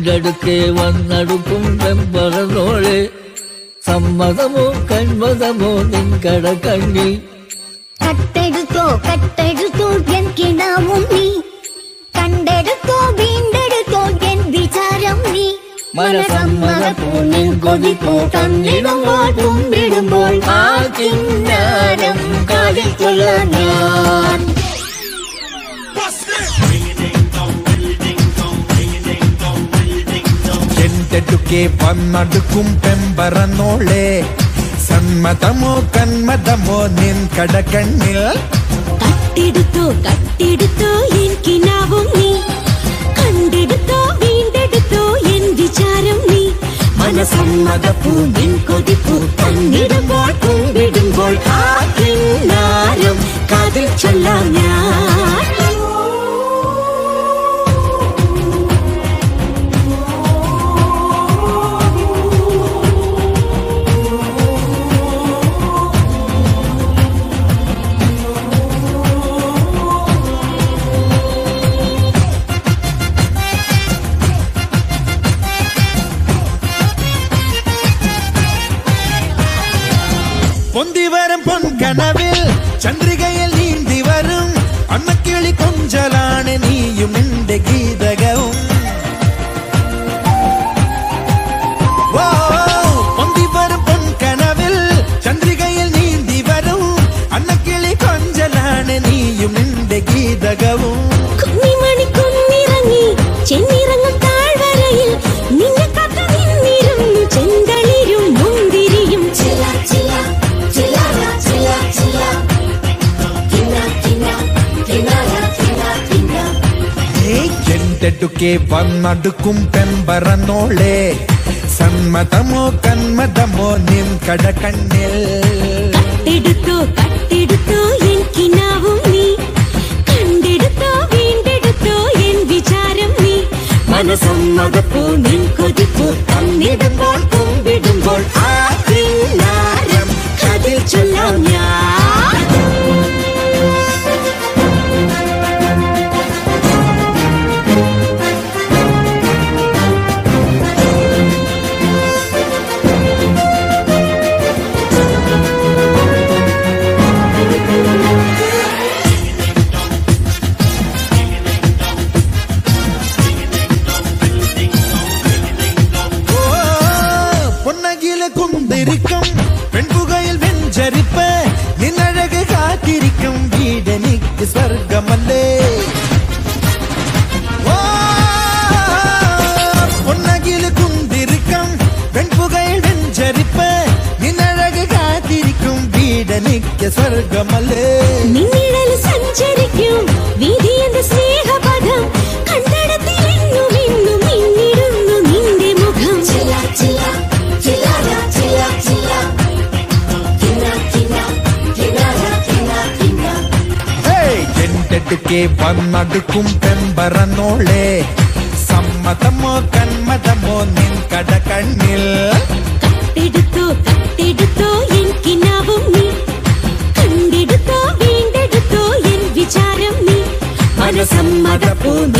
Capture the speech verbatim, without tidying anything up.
നിങ്കടുക്കെ വന്നടുക്കും പെമ്പറന്നോളെ സമ്മതമോ കന്മതമോ നിങ്കട കണ്ണിൽ കട്ടെടുത്തോ കട്ടെടുത്തോ എൻ കിനാവും നീ കണ്ടെടുത്തോ വീണ്ടെടുത്തോ എൻ വിചാരം നീ മനസമ്മതപ്പൂനിൻ കൊതിപ്പൂ തന്നിടുമ്പോൾ തുമ്പിടുമ്പോൾ ആ കിന്നാരം കാതിൽ കൊള്ളാൻ ഞാൻ എന്റെടുക്കെ വന്നടുക്കും പെമ്പറന്നോളെ സമ്മതമോ കന്മതമോ നിൻ കടകണ്ണിൽ കട്ടെടുത്തോ കട്ടെടുത്തോ എൻ കിനാവും നീ കണ്ടെടുത്തോ വീണ്ടെടുത്തോ എൻ വിചാരം നീ മനസമ്മതപ്പൂ നിൻ കൊതിപ്പൂ തന്നിടുമ്പോൾ തുമ്പിടുമ്പോൾ ആ കിന്നാരം കാതിൽ ചൊല്ലാം ഞാൻ പൊന്തിവരും പൊൻകനവിൽ ചന്ദ്രികയിൽ നീന്തി വരും അന്നക്കിളി കൊഞ്ചലാണ് നീയും നിന്റെ ഗീതകവും പൊന്തിവരും പൊൻകനവിൽ ചന്ദ്രികയിൽ നീന്തി വരും അന്നക്കിളി കൊഞ്ചലാണ് നീയും നിന്റെ ഗീതകവും കുഞ്ഞിമണി കുന്നിറങ്ങി ചെന്നിറങ്ങും താഴ്വരയിൽ നിന്നെ കാത്തു നിന്നിരുന്നു ചെന്തളിരും മുന്തിരിയും ചില ചില എന്റെടുക്കെ വന്നടുക്കും പെമ്പറന്നോളെ സമ്മതമോ കന്മതമോ നിൻ കടകണ്ണിൽ കട്ടെടുത്തോ കട്ടെടുത്തോ എൻ കിനാവും നീ കണ്ടെടുത്തോ വീണ്ടെടുത്തോ എൻ വിചാരം നീ മനസമ്മതപ്പൂ നിൻ കൊതിപ്പൂ തന്നിടുമ്പോൾ തുമ്പിടുമ്പോൾ ആ കിന്നാരം കാതിൽ ചൊല്ലാം ഞാൻ കുന്തിരിക്കും പെൺപുകയിൽ വെഞ്ചരിപ്പ് നിന്നഴക് കാത്തിരിക്കും വീടെനിക്ക് സ്വർഗമല്ലേ പൊന്നകില് കുന്തിരിക്കും പെൺപുകയിൽ വെഞ്ചരിപ്പ് നിന്നഴക് കാത്തിരിക്കും വീടെനിക്ക് സ്വർഗമല്ലേ നിന്നിഴൽ സഞ്ചരിക്കും വീതി എന്റെ സ്നേഹപദം കണ്ടടത്തിലെങ്ങും എങ്ങും മിന്നിടുന്നു നിന്റെ മുഖം ചില ചില എന്റെടുക്കെ വന്നടുക്കും പെമ്പറന്നോളെ സമ്മതമോ കന്മതമോ നിൻ കടകണ്ണിൽ കട്ടെടുത്തോ കട്ടെടുത്തോ എൻ കിനാവും നീ കണ്ടെടുത്തോ വീണ്ടെടുത്തോ എൻ വിചാരം നീ മനസമ്മതപ്പൂ